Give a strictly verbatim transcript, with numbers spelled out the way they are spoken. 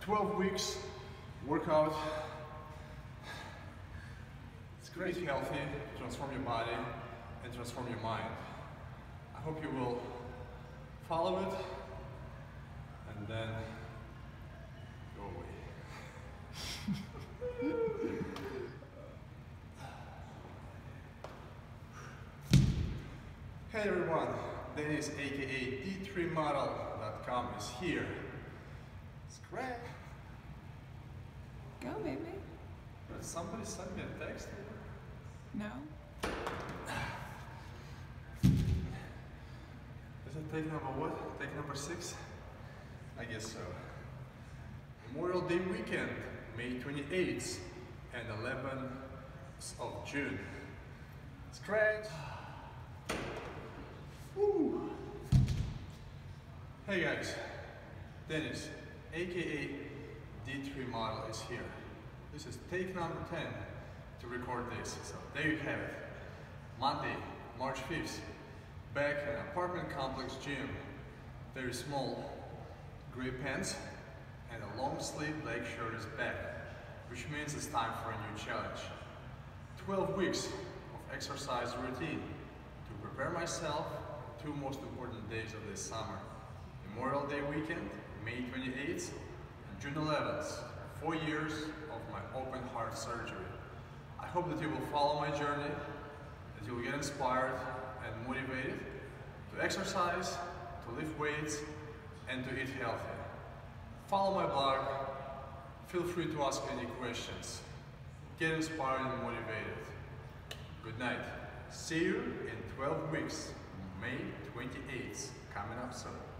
twelve weeks workout. It's great, healthy, transform your body and transform your mind. I hope you will follow it and then go away. Hey everyone, Dennis aka D three model dot com is here. It's great. Go, baby. Did somebody send me a text? No. Is it take number what? Take number six? I guess so. Memorial Day weekend, May twenty-eighth and eleventh of June. It's great. Woo. Hey guys, Dennis aka D three model is here. This is take number ten to record this. So there you have it. Monday, March fifth, back in an apartment complex gym. Very small, gray pants and a long sleeve leg shirt is back, which means it's time for a new challenge. twelve weeks of exercise routine to prepare myself for two most important days of this summer. Memorial Day weekend, May twenty-eighth and June eleventh, four years of my open heart surgery. I hope that you will follow my journey, that you will get inspired and motivated to exercise, to lift weights, and to eat healthy. Follow my blog, feel free to ask any questions. Get inspired and motivated. Good night. See you in twelve weeks, May twenty-eighth, coming up soon.